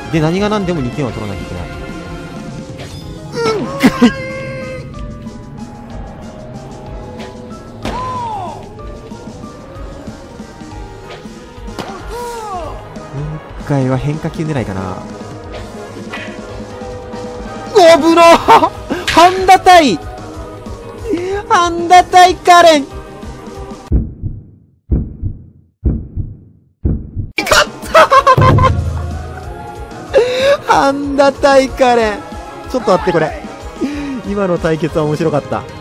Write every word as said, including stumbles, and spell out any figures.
で、何が何でもにてんは取らなきゃいけない。今回は変化球狙いかな。おぶろーハンダ対ハンダ対カレン勝ったハンダ対カレン。ちょっと待って、これ今の対決は面白かった。